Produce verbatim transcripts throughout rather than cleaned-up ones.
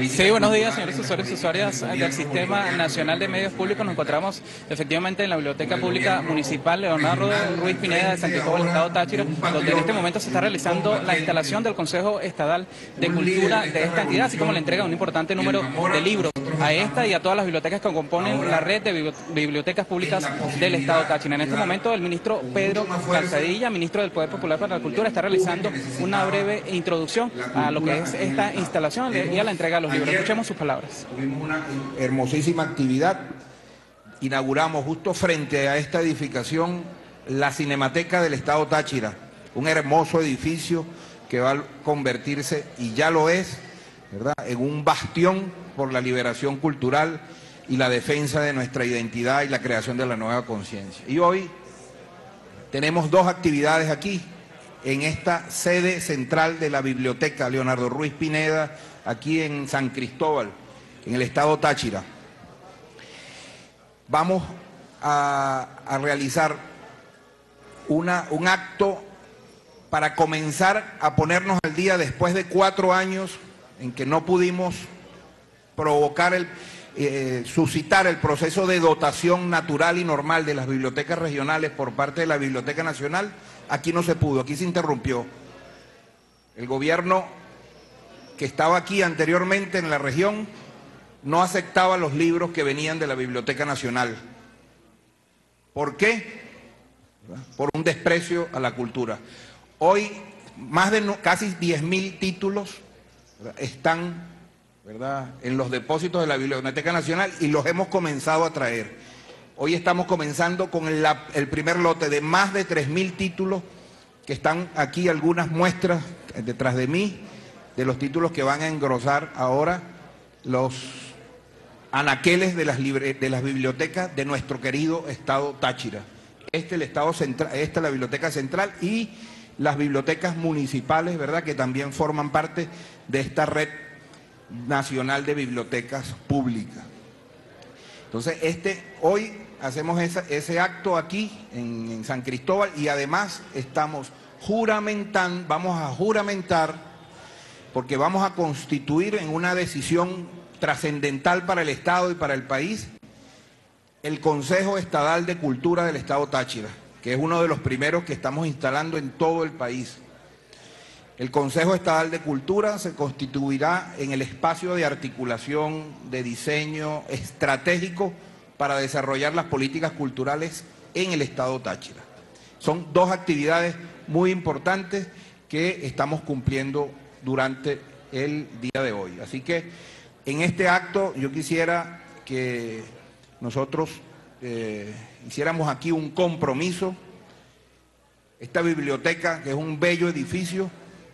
Sí, buenos días, señores usuarios y usuarias del Sistema Nacional de Medios Públicos. Nos encontramos efectivamente en la Biblioteca Pública Municipal Leonardo Ruiz Pineda de San Cristóbal, Estado Táchira, donde en este momento se está realizando la instalación del Consejo Estatal de Cultura de esta entidad, así como la entrega de un importante número de libros a esta y a todas las bibliotecas que componen la red de bibliotecas públicas del Estado Táchira. En este momento el ministro Pedro Calzadilla, ministro del Poder Popular para la Cultura, está realizando una breve introducción a lo que es esta instalación y a la entrega de los libros. Escuchemos sus palabras. Tuvimos una hermosísima actividad. Inauguramos justo frente a esta edificación la Cinemateca del Estado Táchira, un hermoso edificio que va a convertirse, y ya lo es, ¿verdad?, en un bastión por la liberación cultural y la defensa de nuestra identidad y la creación de la nueva conciencia. Y hoy tenemos dos actividades aquí, en esta sede central de la Biblioteca Leonardo Ruiz Pineda, aquí en San Cristóbal, en el Estado Táchira. Vamos a, a realizar una, un acto para comenzar a ponernos al día después de cuatro años en que no pudimos provocar el, eh, suscitar el proceso de dotación natural y normal de las bibliotecas regionales por parte de la Biblioteca Nacional. Aquí no se pudo, aquí se interrumpió. El gobierno que estaba aquí anteriormente en la región no aceptaba los libros que venían de la Biblioteca Nacional. ¿Por qué? Por un desprecio a la cultura. Hoy más de no, casi diez mil títulos, ¿verdad?, están, ¿verdad?, en los depósitos de la Biblioteca Nacional y los hemos comenzado a traer. Hoy estamos comenzando con el, el primer lote de más de tres mil títulos, que están aquí algunas muestras detrás de mí, de los títulos que van a engrosar ahora los anaqueles de las, libre, de las bibliotecas de nuestro querido Estado Táchira. Este, el Estado central, esta es la Biblioteca Central y las bibliotecas municipales, ¿verdad?, que también forman parte de esta red nacional de bibliotecas públicas. Entonces, este, hoy hacemos esa, ese acto aquí en, en San Cristóbal y además estamos juramentando, vamos a juramentar, porque vamos a constituir en una decisión trascendental para el Estado y para el país, el Consejo Estatal de Cultura del Estado Táchira, que es uno de los primeros que estamos instalando en todo el país. El Consejo Estatal de Cultura se constituirá en el espacio de articulación, de diseño estratégico para desarrollar las políticas culturales en el Estado Táchira. Son dos actividades muy importantes que estamos cumpliendo durante el día de hoy. Así que en este acto yo quisiera que nosotros eh, hiciéramos aquí un compromiso. Esta biblioteca, que es un bello edificio,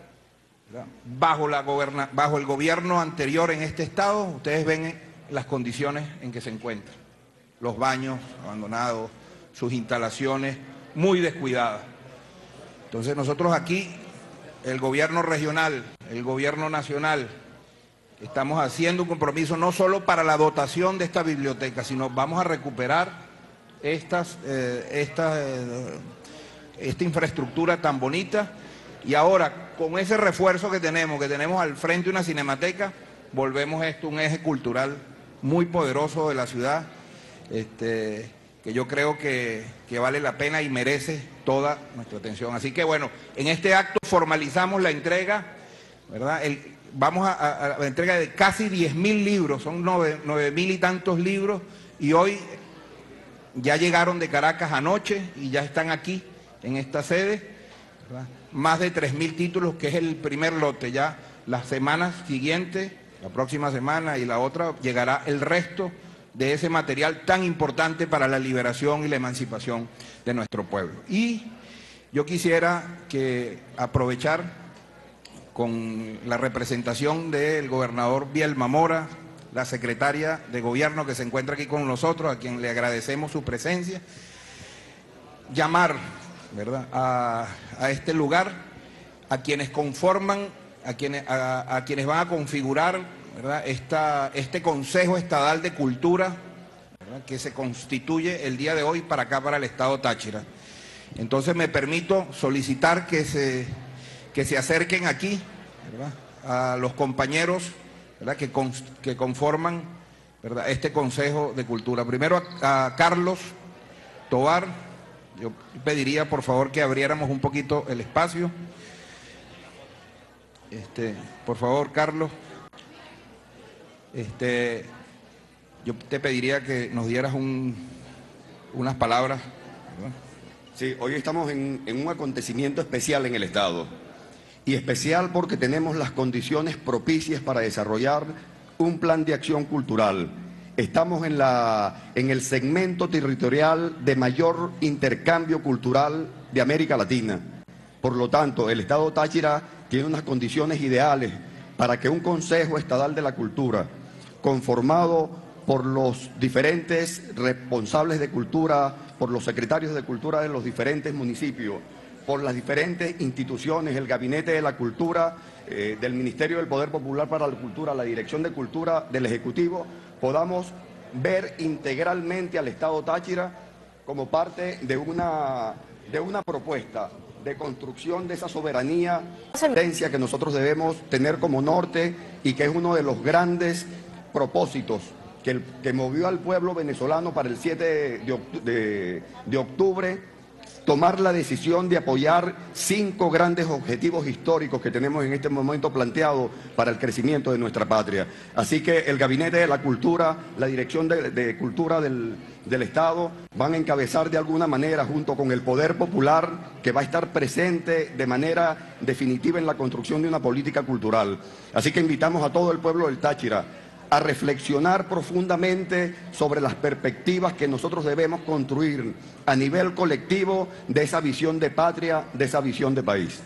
Bajo, la goberna, bajo el gobierno anterior en este estado, ustedes ven las condiciones en que se encuentra. Los baños abandonados, sus instalaciones muy descuidadas. Entonces nosotros aquí, el gobierno regional, el gobierno nacional, estamos haciendo un compromiso no solo para la dotación de esta biblioteca, sino vamos a recuperar estas, eh, esta, eh, esta infraestructura tan bonita. Y ahora, con ese refuerzo que tenemos, que tenemos al frente una cinemateca, volvemos esto un eje cultural muy poderoso de la ciudad, este, que yo creo que, que vale la pena y merece toda nuestra atención. Así que bueno, en este acto formalizamos la entrega, ¿verdad? El, vamos a, a, a la entrega de casi diez mil libros, son nueve mil y tantos libros, y hoy ya llegaron de Caracas anoche y ya están aquí en esta sede, ¿verdad? Más de tres mil títulos, que es el primer lote. Ya las semanas siguientes, la próxima semana y la otra, llegará el resto de ese material tan importante para la liberación y la emancipación de nuestro pueblo. Y yo quisiera que aprovechar con la representación del gobernador Bielma Mora, la secretaria de Gobierno que se encuentra aquí con nosotros, a quien le agradecemos su presencia, llamar, ¿verdad?, a, a este lugar, a quienes conforman, a quienes, a, a quienes van a configurar, ¿verdad?, Esta, este Consejo Estatal de Cultura, ¿verdad?, que se constituye el día de hoy para acá, para el Estado Táchira. Entonces me permito solicitar que se, que se acerquen aquí, ¿verdad?, a los compañeros ¿verdad?, que, con, que conforman, ¿verdad?, este Consejo de Cultura. Primero a, a Carlos Tovar, yo pediría por favor que abriéramos un poquito el espacio. Este, por favor, Carlos, este, yo te pediría que nos dieras un, unas palabras, ¿verdad? Sí, hoy estamos en, en un acontecimiento especial en el Estado, y especial porque tenemos las condiciones propicias para desarrollar un plan de acción cultural. Estamos en, la, en el segmento territorial de mayor intercambio cultural de América Latina. Por lo tanto, el Estado Táchira tiene unas condiciones ideales para que un Consejo Estadal de la Cultura, conformado por los diferentes responsables de cultura, por los secretarios de cultura de los diferentes municipios, por las diferentes instituciones, el Gabinete de la Cultura, eh, del Ministerio del Poder Popular para la Cultura, la Dirección de Cultura del Ejecutivo, podamos ver integralmente al Estado Táchira como parte de una, de una propuesta de construcción de esa soberanía que nosotros debemos tener como norte, y que es uno de los grandes propósitos que, el, que movió al pueblo venezolano para el siete de, de, de octubre, tomar la decisión de apoyar cinco grandes objetivos históricos que tenemos en este momento planteados para el crecimiento de nuestra patria. Así que el Gabinete de la Cultura, la Dirección de, de Cultura del, del Estado, van a encabezar de alguna manera, junto con el Poder Popular, que va a estar presente de manera definitiva en la construcción de una política cultural. Así que invitamos a todo el pueblo del Táchira a reflexionar profundamente sobre las perspectivas que nosotros debemos construir a nivel colectivo de esa visión de patria, de esa visión de país.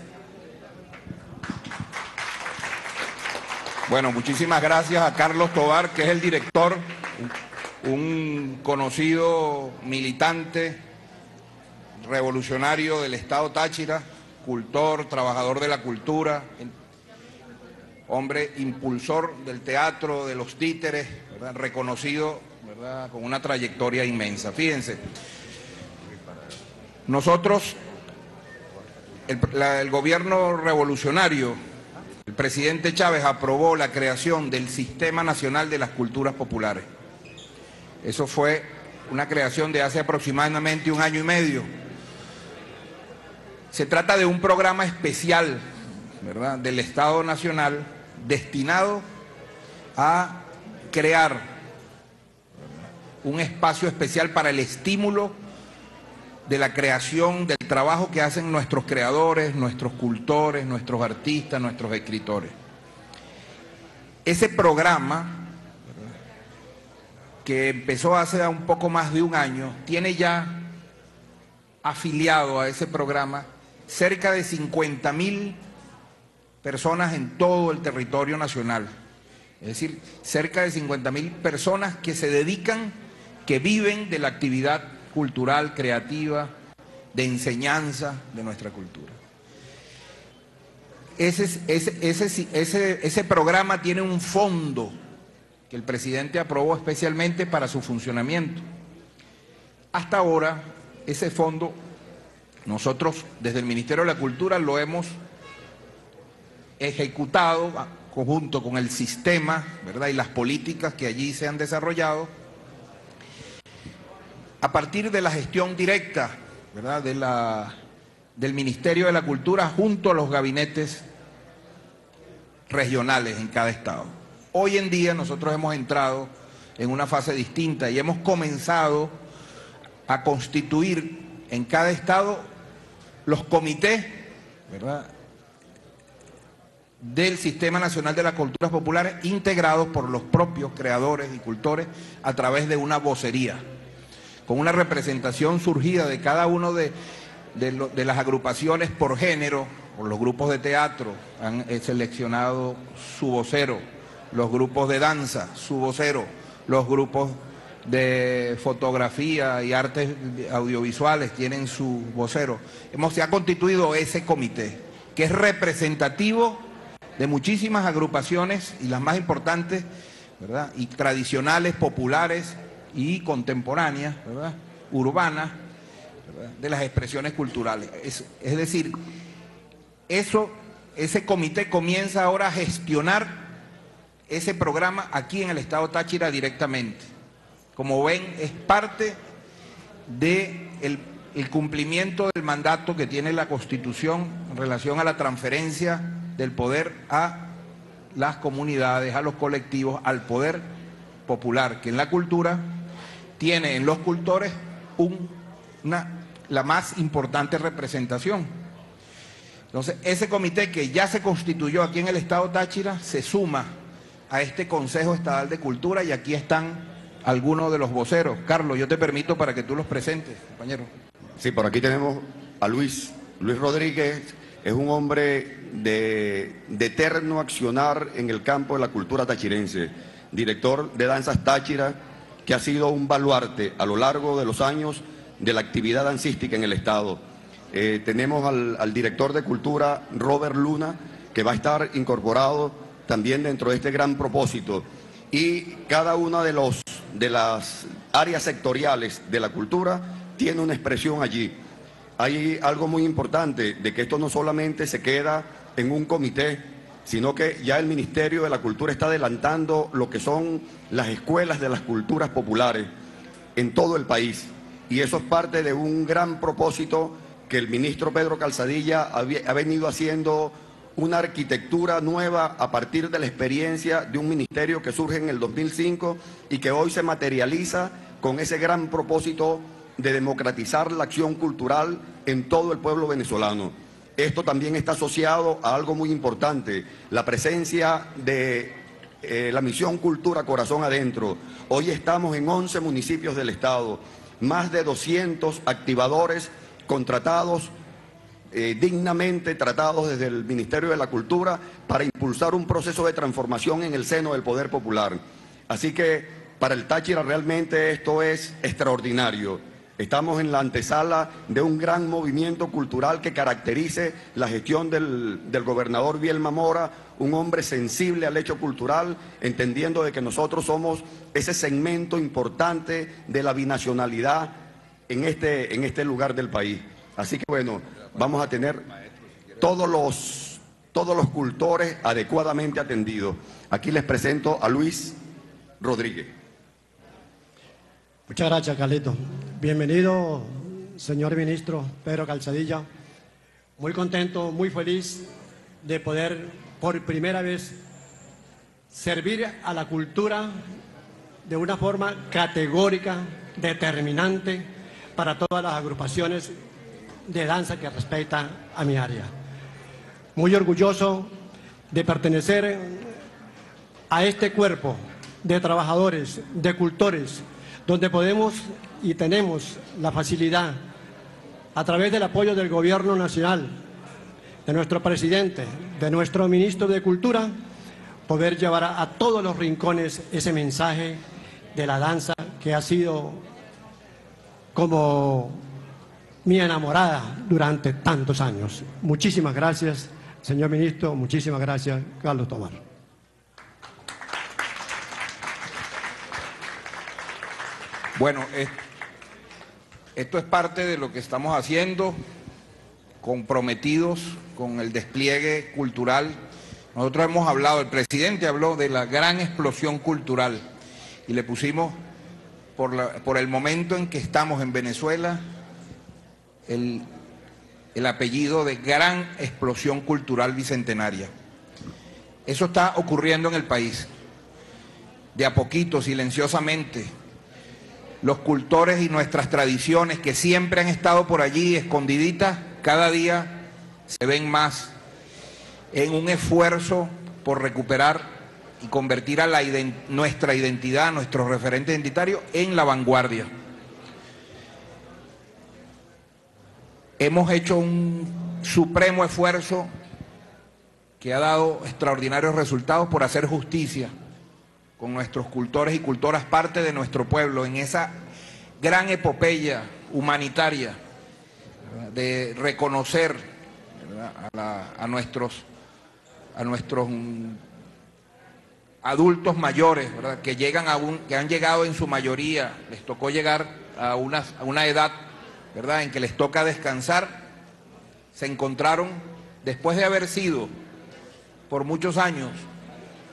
Bueno, muchísimas gracias a Carlos Tovar, que es el director, un conocido militante revolucionario del Estado Táchira, cultor, trabajador de la cultura, hombre impulsor del teatro, de los títeres, ¿verdad?, reconocido, ¿verdad?, con una trayectoria inmensa. Fíjense, nosotros, el, la, el gobierno revolucionario, el presidente Chávez aprobó la creación del Sistema Nacional de las Culturas Populares. Eso fue una creación de hace aproximadamente un año y medio. Se trata de un programa especial, ¿verdad?, del Estado Nacional, destinado a crear un espacio especial para el estímulo de la creación, del trabajo que hacen nuestros creadores, nuestros cultores, nuestros artistas, nuestros escritores. Ese programa, que empezó hace un poco más de un año, tiene ya afiliado a ese programa cerca de cincuenta mil personas en todo el territorio nacional. Es decir, cerca de cincuenta mil personas que se dedican, que viven de la actividad cultural, creativa, de enseñanza de nuestra cultura. Ese, ese, ese, ese, ese programa tiene un fondo que el presidente aprobó especialmente para su funcionamiento. Hasta ahora, ese fondo, nosotros desde el Ministerio de la Cultura lo hemos ejecutado conjunto con el sistema, ¿verdad?, y las políticas que allí se han desarrollado a partir de la gestión directa, ¿verdad?, de la, del Ministerio de la Cultura junto a los gabinetes regionales en cada estado. Hoy en día nosotros hemos entrado en una fase distinta y hemos comenzado a constituir en cada estado los comités, ¿verdad?, del Sistema Nacional de las Culturas Populares, integrados por los propios creadores y cultores a través de una vocería, con una representación surgida de cada uno de, de, lo, de las agrupaciones por género. Por los grupos de teatro han seleccionado su vocero, los grupos de danza, su vocero, los grupos de fotografía y artes audiovisuales tienen su vocero. Hemos, se ha constituido ese comité, que es representativo de muchísimas agrupaciones, y las más importantes, ¿verdad?, y tradicionales, populares y contemporáneas, ¿verdad?, urbanas, ¿verdad?, de las expresiones culturales. Es, es decir, eso, ese comité comienza ahora a gestionar ese programa aquí en el estado Táchira directamente. Como ven, es parte del el cumplimiento del mandato que tiene la Constitución en relación a la transferencia del poder a las comunidades, a los colectivos, al poder popular, que en la cultura tiene en los cultores un, una, la más importante representación. Entonces, ese comité que ya se constituyó aquí en el estado Táchira se suma a este Consejo Estatal de Cultura y aquí están algunos de los voceros. Carlos, yo te permito para que tú los presentes, compañero. Sí, por aquí tenemos a Luis. Luis Rodríguez es un hombre de, de eterno accionar en el campo de la cultura tachirense, director de Danzas Táchira, que ha sido un baluarte a lo largo de los años de la actividad dancística en el estado. Eh, tenemos al, al director de cultura, Robert Luna, que va a estar incorporado también dentro de este gran propósito. Y cada una de, los, de las áreas sectoriales de la cultura tiene una expresión allí. Hay algo muy importante, de que esto no solamente se queda en un comité, sino que ya el Ministerio de la Cultura está adelantando lo que son las escuelas de las culturas populares en todo el país. Y eso es parte de un gran propósito que el ministro Pedro Calzadilla ha venido haciendo, una arquitectura nueva a partir de la experiencia de un ministerio que surge en el dos mil cinco y que hoy se materializa con ese gran propósito de democratizar la acción cultural en todo el pueblo venezolano. Esto también está asociado a algo muy importante, la presencia de eh, la misión Cultura Corazón Adentro. Hoy estamos en once municipios del estado, más de doscientos activadores contratados, eh, dignamente tratados desde el Ministerio de la Cultura para impulsar un proceso de transformación en el seno del poder popular. Así que para el Táchira realmente esto es extraordinario. Estamos en la antesala de un gran movimiento cultural que caracterice la gestión del, del gobernador Bielma Mora, un hombre sensible al hecho cultural, entendiendo de que nosotros somos ese segmento importante de la binacionalidad en este, en este lugar del país. Así que bueno, vamos a tener todos los, todos los cultores adecuadamente atendidos. Aquí les presento a Luis Rodríguez. Muchas gracias, Carlito. Bienvenido, señor ministro Pedro Calzadilla. Muy contento, muy feliz de poder por primera vez servir a la cultura de una forma categórica, determinante para todas las agrupaciones de danza que respetan a mi área. Muy orgulloso de pertenecer a este cuerpo de trabajadores, de cultores, donde podemos y tenemos la facilidad, a través del apoyo del Gobierno Nacional, de nuestro presidente, de nuestro ministro de Cultura, poder llevar a, a todos los rincones ese mensaje de la danza que ha sido como mi enamorada durante tantos años. Muchísimas gracias, señor ministro, muchísimas gracias, Carlos Tobar. Bueno, esto es parte de lo que estamos haciendo, comprometidos con el despliegue cultural. Nosotros hemos hablado, el presidente habló de la gran explosión cultural y le pusimos, por, la, por el momento en que estamos en Venezuela, el, el apellido de gran explosión cultural bicentenaria. Eso está ocurriendo en el país, de a poquito, silenciosamente. Los cultores y nuestras tradiciones que siempre han estado por allí escondiditas, cada día se ven más en un esfuerzo por recuperar y convertir a la ident- nuestra identidad, nuestro referente identitario, en la vanguardia. Hemos hecho un supremo esfuerzo que ha dado extraordinarios resultados por hacer justicia con nuestros cultores y cultoras, parte de nuestro pueblo, en esa gran epopeya humanitaria, ¿verdad?, de reconocer, ¿verdad?, a, la, a nuestros, a nuestros um, adultos mayores, ¿verdad?, que llegan a un, que han llegado en su mayoría, les tocó llegar a una, a una edad, ¿verdad?, en que les toca descansar. Se encontraron, después de haber sido por muchos años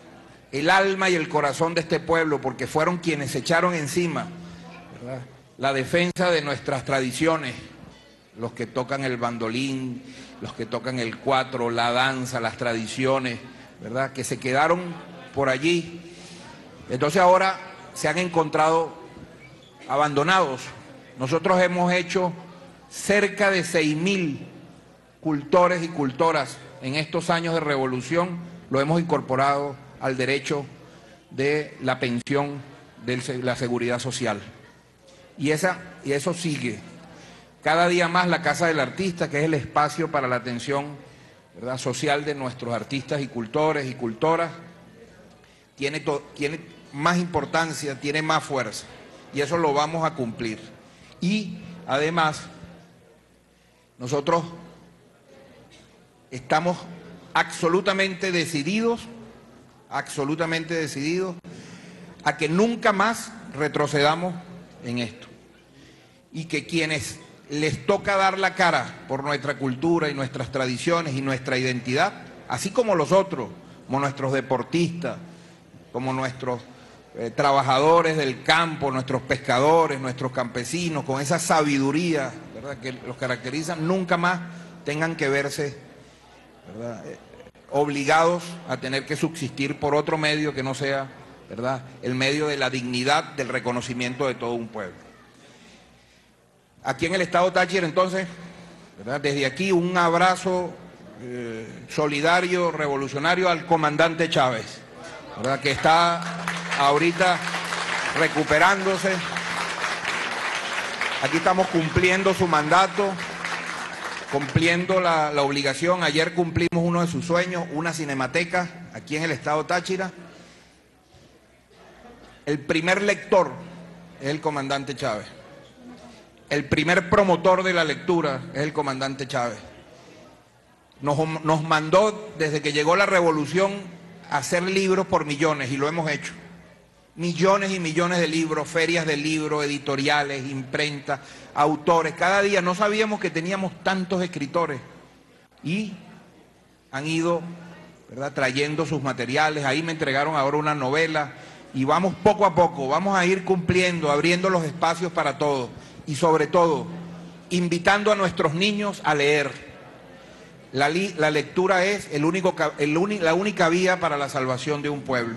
el alma y el corazón de este pueblo, porque fueron quienes se echaron encima, ¿verdad?, la defensa de nuestras tradiciones, los que tocan el bandolín, los que tocan el cuatro, la danza, las tradiciones, ¿verdad?, que se quedaron por allí. Entonces ahora se han encontrado abandonados. Nosotros hemos hecho cerca de seis mil cultores y cultoras en estos años de revolución, lo hemos incorporado al derecho de la pensión de la seguridad social. Y, esa, y eso sigue. Cada día más la Casa del Artista, que es el espacio para la atención, ¿verdad?, social de nuestros artistas y cultores y cultoras, tiene, to, tiene más importancia, tiene más fuerza. Y eso lo vamos a cumplir. Y además, nosotros estamos absolutamente decididos, absolutamente decididos a que nunca más retrocedamos en esto. Y que quienes les toca dar la cara por nuestra cultura y nuestras tradiciones y nuestra identidad, así como los otros, como nuestros deportistas, como nuestros eh, trabajadores del campo, nuestros pescadores, nuestros campesinos, con esa sabiduría, ¿verdad?, que los caracteriza, nunca más tengan que verse, ¿verdad?, eh, obligados a tener que subsistir por otro medio que no sea, ¿verdad?, el medio de la dignidad, del reconocimiento de todo un pueblo. Aquí en el estado Táchira, entonces, ¿verdad?, desde aquí un abrazo eh, solidario, revolucionario al comandante Chávez, ¿verdad?, que está ahorita recuperándose. Aquí estamos cumpliendo su mandato, cumpliendo la, la obligación. Ayer cumplimos uno de sus sueños, una cinemateca aquí en el estado Táchira. El primer lector es el comandante Chávez. El primer promotor de la lectura es el comandante Chávez. Nos, nos mandó, desde que llegó la revolución, a hacer libros por millones, y lo hemos hecho. Millones y millones de libros, ferias de libros, editoriales, imprentas, autores. Cada día no sabíamos que teníamos tantos escritores. Y han ido, ¿verdad?, trayendo sus materiales. Ahí me entregaron ahora una novela. Y vamos poco a poco, vamos a ir cumpliendo, abriendo los espacios para todos. Y sobre todo, invitando a nuestros niños a leer. La, li, la lectura es el único, el uni, la única vía para la salvación de un pueblo.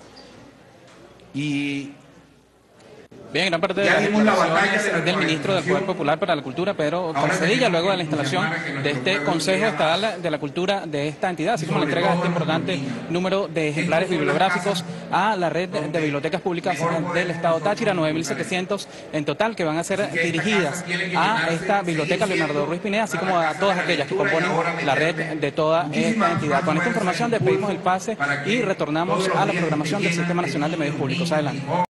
Y bien, gran parte de las declaraciones del ministro del Poder Popular para la Cultura, Pedro Calzadilla, luego de la instalación de este Consejo Estatal de la Cultura de esta entidad, así como la entrega de este importante número de ejemplares bibliográficos a la red de bibliotecas públicas del estado Táchira, nueve mil setecientos en total, que van a ser dirigidas a esta biblioteca Leonardo Ruiz Pineda, así como a todas aquellas que componen la red de toda esta entidad. Con esta información despedimos el pase y retornamos a la programación del Sistema Nacional de Medios Públicos. Adelante.